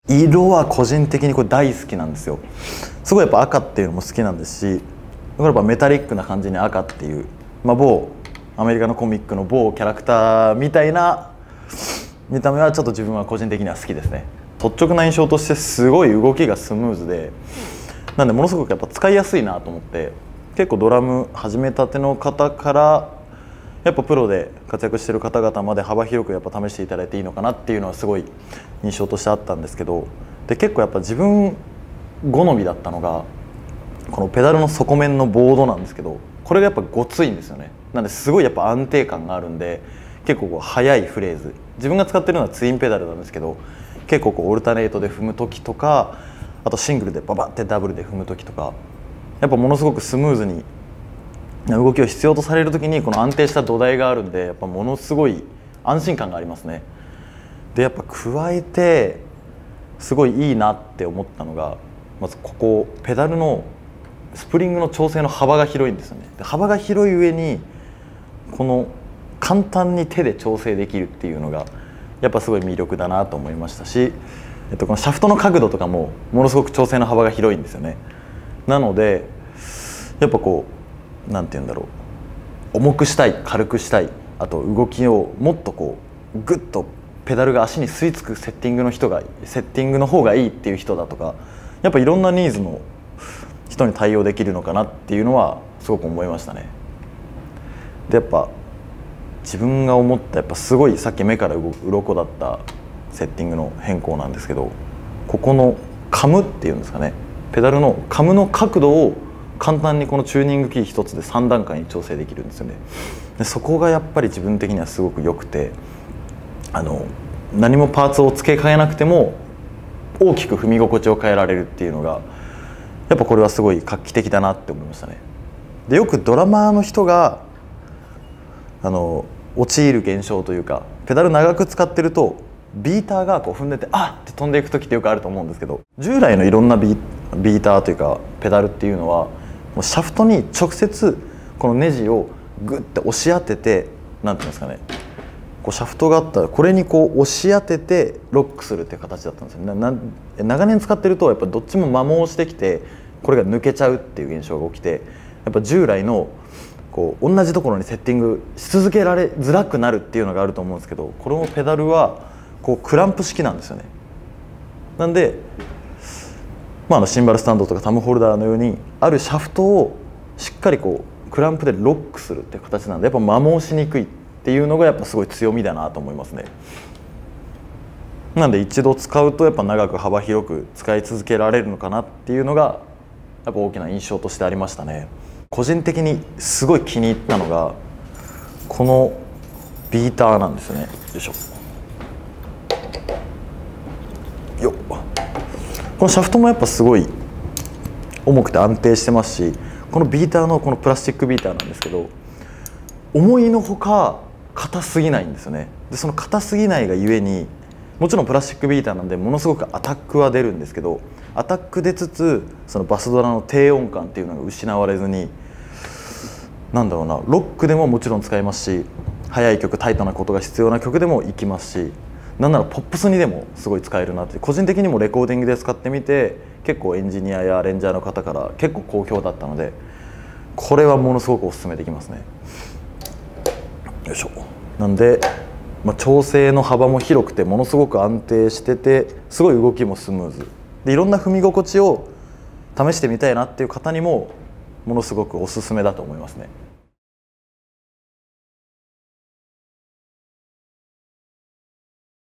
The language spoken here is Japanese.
色は個人的にこれ大好きなんですよ。すごいやっぱ赤っていうのも好きなんですし、これやっぱメタリックな感じに赤っていう、某アメリカのコミックの某キャラクターみたいな見た目はちょっと自分は個人的には好きですね。率直な印象としてすごい動きがスムーズで、なんでものすごくやっぱ使いやすいなと思って、結構ドラム始めたての方からやっぱプロで活躍してる方々まで幅広くやっぱ試していただいていいのかなっていうのはすごい印象としてあったんですけど、で結構やっぱ自分好みだったのがこのペダルの底面のボードなんですけど、これがやっぱごついんですよね。なんですごいやっぱ安定感があるんで、結構こう速いフレーズ、自分が使ってるのはツインペダルなんですけど、結構こうオルタネートで踏む時とか、あとシングルでババってダブルで踏む時とか、やっぱものすごくスムーズに動きを必要とされる時にこの安定した土台があるんで、やっぱものすごい安心感がありますね。でやっぱ加えてすごいいいなって思ったのが、まずここペダルのスプリングの調整の幅が広いんですよね。で幅が広い上にこの簡単に手で調整できるっていうのがやっぱすごい魅力だなと思いましたし、このシャフトの角度とかもものすごく調整の幅が広いんですよね。なのでやっぱこうなんて言うんだろう、重くしたい軽くしたい、あと動きをもっとこうグッとペダルが足に吸い付くセッティングの方がいいっていう人だとか、やっぱいろんなニーズの人に対応できるのかなっていうのはすごく思いましたね。でやっぱ自分が思ったやっぱすごいさっき目から鱗だったセッティングの変更なんですけど、ここのカムっていうんですかね、ペダルのカムの角度を簡単にこのチューニングキー一つで3段階に調整できるんですよね。でそこがやっぱり自分的にはすごく良くて、何もパーツを付け替えなくても大きく踏み心地を変えられるっていうのがやっぱこれはすごい画期的だなって思いましたね。でよくドラマーの人が陥る現象というか、ペダル長く使ってるとビーターがこう踏んでてあっって飛んでいく時ってよくあると思うんですけど、従来のいろんなビーターというかペダルっていうのはもうシャフトに直接このネジをグッて押し当てて、なんていうんですかね、こうシャフトがあったらこれにこう押し当ててロックするっていう形だったんですよ。長年使ってるとやっぱどっちも摩耗してきてこれが抜けちゃうっていう現象が起きて、やっぱ従来のこう同じところにセッティングし続けられづらくなるっていうのがあると思うんですけど、このペダルはこうクランプ式なんですよね。なんで、シンバルスタンドとかタムホルダーのようにあるシャフトをしっかりこうクランプでロックするっていう形なんで、やっぱ摩耗しにくいっていうのがやっぱすごい強みだなと思いますね。なんで一度使うとやっぱ長く幅広く使い続けられるのかなっていうのがやっぱ大きな印象としてありましたね。個人的にすごい気に入ったのがこのビーターなんですよね。よいしょよっ。このシャフトもやっぱすごい重くて安定してますし、このビーターのこのプラスチックビーターなんですけど、思いのほか硬すぎないんですよね。でその硬すぎないがゆえに、もちろんプラスチックビーターなんでものすごくアタックは出るんですけど、アタック出つつそのバスドラの低音感っていうのが失われずに、なんだろうな、ロックでももちろん使えますし、速い曲タイトなことが必要な曲でもいきますし、なんならポップスにでもすごい使えるなって、個人的にもレコーディングで使ってみて結構エンジニアやアレンジャーの方から結構好評だったので、これはものすごくおすすめできますね。よいしょ。なんで、調整の幅も広くてものすごく安定してて、すごい動きもスムーズで、いろんな踏み心地を試してみたいなっていう方にもものすごくおすすめだと思いますね。